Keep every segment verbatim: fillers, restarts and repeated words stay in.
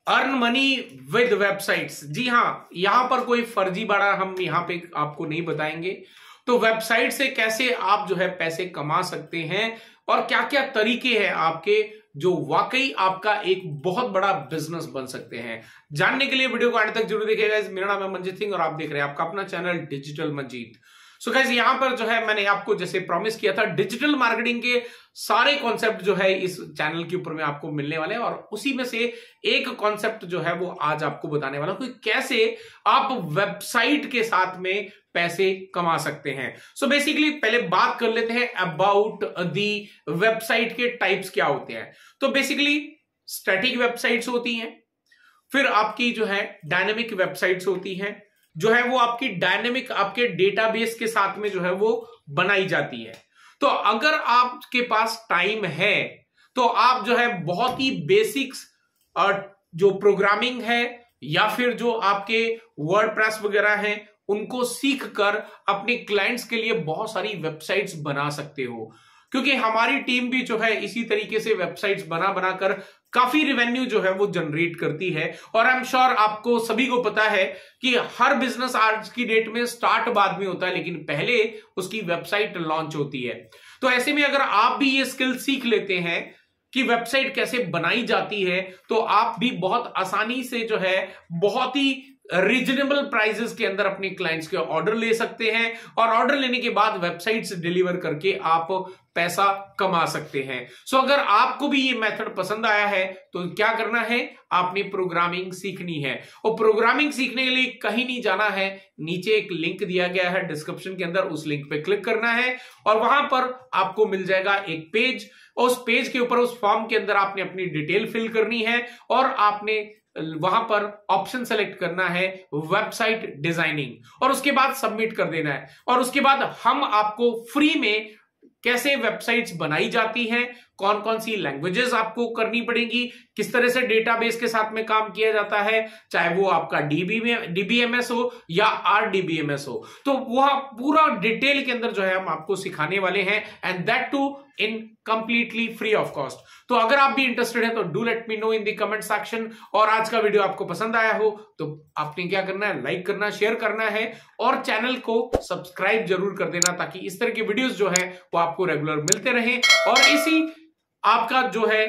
Earn money with websites. जी हाँ, यहां पर कोई फर्जीवाड़ा हम यहां पे आपको नहीं बताएंगे। तो वेबसाइट से कैसे आप जो है पैसे कमा सकते हैं और क्या क्या तरीके हैं आपके जो वाकई आपका एक बहुत बड़ा बिजनेस बन सकते हैं। जानने के लिए वीडियो को अंत तक जरूर देखिएगा। मेरा नाम है मंजीत सिंह और आप देख रहे हैं आपका अपना channel digital Manjeet. So guys, यहां पर जो है मैंने आपको जैसे प्रॉमिस किया था, डिजिटल मार्केटिंग के सारे कॉन्सेप्ट जो है इस चैनल के ऊपर में आपको मिलने वाले हैं और उसी में से एक कॉन्सेप्ट जो है वो आज आपको बताने वाला हूं कि कैसे आप वेबसाइट के साथ में पैसे कमा सकते हैं। सो so बेसिकली पहले बात कर लेते हैं अबाउट दी वेबसाइट के टाइप्स क्या होते हैं। तो बेसिकली स्टैटिक वेबसाइट्स होती हैं, फिर आपकी जो है डायनेमिक वेबसाइट्स होती हैं, जो है वो आपकी डायनेमिक आपके डेटाबेस के साथ में जो है वो बनाई जाती है। तो अगर आपके पास टाइम है तो आप जो है बहुत ही बेसिक्स और जो प्रोग्रामिंग है या फिर जो आपके वर्डप्रेस वगैरह हैं उनको सीख कर अपने क्लाइंट्स के लिए बहुत सारी वेबसाइट्स बना सकते हो, क्योंकि हमारी टीम भी जो है इसी तरीके से वेबसाइट्स बना बनाकर काफी रेवेन्यू जो है वो जनरेट करती है। और आई एम श्योर आपको सभी को पता है कि हर बिजनेस आज की डेट में स्टार्ट बाद में होता है, लेकिन पहले उसकी वेबसाइट लॉन्च होती है। तो ऐसे में अगर आप भी ये स्किल सीख लेते हैं कि वेबसाइट कैसे बनाई जाती है, तो आप भी बहुत आसानी से जो है बहुत ही रीजनेबल प्राइसेस के अंदर अपने क्लाइंट्स के ऑर्डर ले सकते हैं और ऑर्डर लेने के बाद वेबसाइट से डिलीवर करके आप पैसा कमा सकते हैं। सो so, अगर आपको भी ये मेथड पसंद आया है तो क्या करना है, आपने प्रोग्रामिंग सीखनी है। और प्रोग्रामिंग सीखने के लिए कहीं नहीं जाना है, नीचे एक लिंक दिया गया है डिस्क्रिप्शन के अंदर, उस लिंक पे क्लिक करना है और वहां पर आपको मिल जाएगा एक पेज। उस पेज के ऊपर उस फॉर्म के अंदर आपने अपनी डिटेल फिल करनी है और आपने वहां पर ऑप्शन सेलेक्ट करना है वेबसाइट डिजाइनिंग और उसके बाद सबमिट कर देना है। और उसके बाद हम आपको फ्री में कैसे वेबसाइट्स बनाई जाती हैं, कौन कौन सी लैंग्वेजेस आपको करनी पड़ेगी, किस तरह से डेटाबेस के साथ में काम किया जाता है, चाहे वो आपका डीबी में डीबीएमएस हो या आरडीबीएमएस हो, तो वह पूरा डिटेल के अंदर जो है हम आपको सिखाने वाले हैं and that too in completely free of cost. तो अगर आप भी इंटरेस्टेड है तो do let me know in the comment section. और आज का वीडियो आपको पसंद आया हो तो आपने क्या करना है, लाइक करना, शेयर करना है और चैनल को सब्सक्राइब जरूर कर देना, ताकि इस तरह के वीडियोस जो है वो आपको रेगुलर मिलते रहें और इसी आपका जो है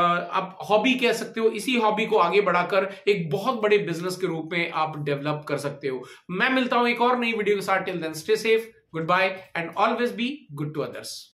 आप हॉबी कह सकते हो, इसी हॉबी को आगे बढ़ाकर एक बहुत बड़े बिजनेस के रूप में आप डेवलप कर सकते हो। मैं मिलता हूं एक और नई वीडियो के साथ। Till then stay safe, goodbye and always be good to others.